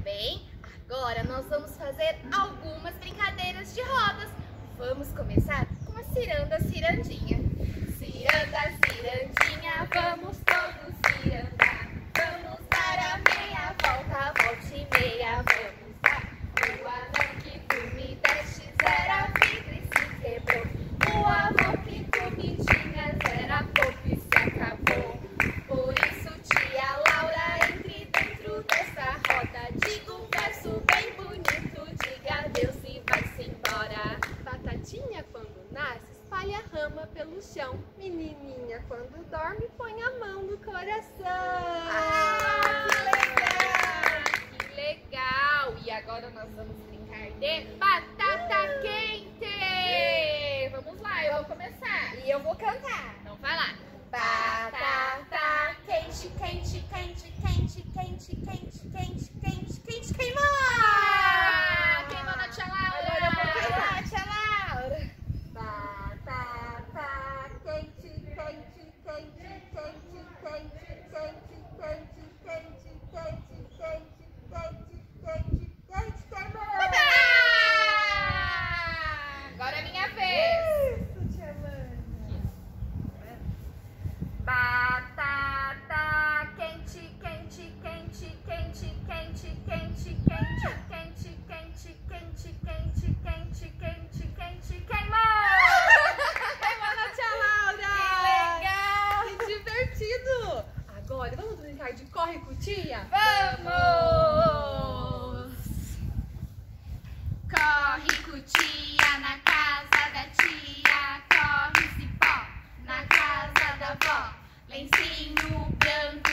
bem? Agora nós vamos fazer algumas brincadeiras de rodas. Vamos começar com a ciranda, cirandinha. Ciranda, cirandinha, vamos todos cirandar. Vamos dar a meia volta, volte e meia, vamos dar. O anão que tu me deste era vidro e se quebrou. O amor que tu me tinhas era pouco e se acabou. Por isso, tia Laura, entre dentro dessa roda. Diga um verso bem bonito, diga adeus e vai-se embora. Batatinha quando nasce, espalha rama pelo chão. Menininha quando dorme, põe a mão no coração. Que legal! E agora nós vamos brincar de batata quente! Vamos lá, eu vou começar. E eu vou cantar. Então vai lá. Batata quente, quente, quente, quente, quente, quente, quente, quente, quente, queimou! Queimou na tia Laura! Agora eu vou queimar, tia Laura! Batata quente, quente, quente, quente, quente, quente, quente, quente, quente, quente, quente, quente, quente, queimou! Agora é minha vez! Isso, tia Amanda! Batata quente, quente, quente, quente, quente, quente, quente, quente, quente, quente, quente, quente, quente, quente, queimou! Queimou na tia Laura! Que legal! Que divertido! Agora vamos brincar de corre com tia? Vamos! Corre cutia na casa da tia, corre cipó na casa da vó, lencinho branco